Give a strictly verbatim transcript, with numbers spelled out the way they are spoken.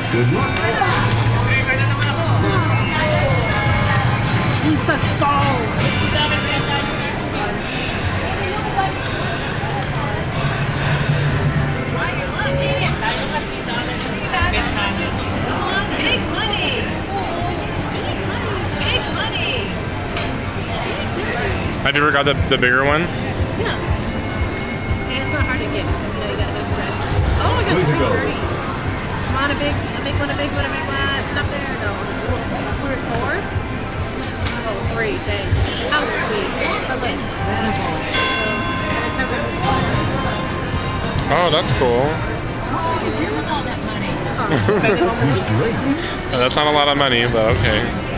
Good luck. You such balls. Big money. Big money. Have you ever got the, the bigger one? Yeah. And it's not hard to get because you know you got enough bread. Oh my god, Way to three go. thirty. Come on, a big, a big one, a big one, a big one. It's up there. No. Four, four? Oh, three. Thanks. How sweet. That's incredible. Oh, that's cool. What do you do with all that money? He's great. That's not a lot of money, but okay.